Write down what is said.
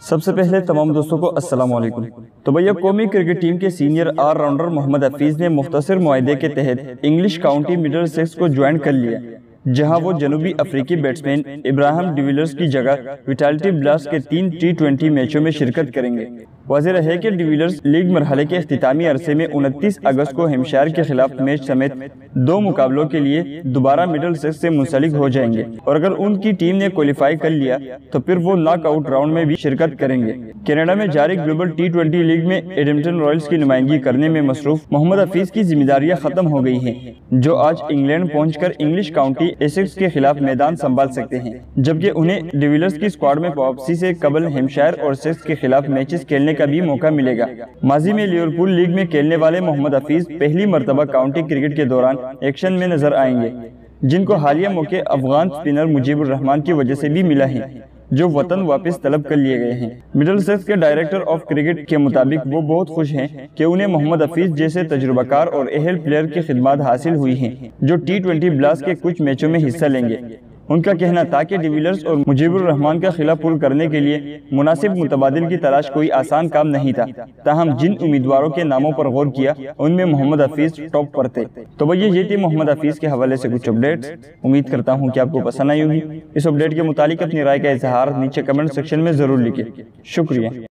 سب سے پہلے تمام دوستوں کو السلام علیکم۔ تو بھیا قومی کرکٹ ٹیم کے senior all rounder Mohammad Hafeez نے مختصر معاہدے کے تحت انگلش کاؤنٹی مڈل سیکس کو جوائن کر لیا، جہاں وہ جنوبی افریقی بیٹسمین ابراہیم ڈی ویلیئرز کی جگہ وٹالٹی بلاسٹ کے 3 T20 میچوں میں شرکت کریں گے۔ واضح رہے کہ ڈی ویلیئرز لیگ مرحلے کے اختتامی عرصے میں 29 اگست کو ہیمپشائر کے خلاف میچ سمیت 2 مقابلوں کے لیے دوبارہ مڈل سیکس سے منسلک ہو جائیں گے، اور اگر ان کی ٹیم نے کوالیفائی کر لیا تو پھر وہ ناک آؤٹ راؤنڈ میں بھی شرکت کریں گے۔ کینیڈا میں جاری گلوبل T20 لیگ میں ایڈمپٹن رائلز کی نمائندگی کرنے میں مصروف محمد حفیظ کی ذمہ داریاں ختم ہو گئی ہیں، جو آج انگلینڈ پہنچ کر انگلش کاؤنٹی ایسیکس کے خلاف میدان سنبھال سکتے ہیں، جبکہ انہیں ڈی ویلیئرز کی اسکواڈ میں واپسی سے قبل ہیمپشائر اور سیکس کے خلاف میچز کھیلنے کا بھی موقع ملے گا۔ ماضی میں لیورپول لیگ میں کھیلنے والے محمد حفیظ پہلی مرتبہ کاؤنٹی کرکٹ کے دوران ایکشن میں نظر آئیں گے، جن کو حالیہ موقع افغان سپنر مجیب الرحمان کی وجہ سے بھی ملا ہے، جو وطن واپس طلب کر لیے گئے ہیں۔ مڈل سیکس کے ڈائریکٹر آف کرکٹ کے مطابق وہ بہت خوش ہیں کہ انہیں محمد حفیظ جیسے تجربہ کار اور اہل پلیئر کی خدمات حاصل ہوئی ہیں، جو T20 بلاسٹ کے کچھ میچوں میں حصہ لیں گے۔ ان کا کہنا تھا کہ ڈی ویلیئرز اور مجیب الرحمان کا خلا پور کرنے کے لیے مناسب متبادل کی تلاش کوئی آسان کام نہیں تھا، تاہم جن امیدواروں کے ناموں پر غور کیا ان میں محمد حفیظ ٹاپ پر تھے۔ تو بھئی یہ تھی محمد حفیظ کے حوالے سے کچھ اپڈیٹس۔ امید کرتا ہوں کہ آپ کو پسند آئی ہوگی۔ اس اپڈیٹ کے متعلق اپنی رائے کا اظہار نیچے کمنٹ سیکشن میں ضرور لکھیں۔ شکریہ۔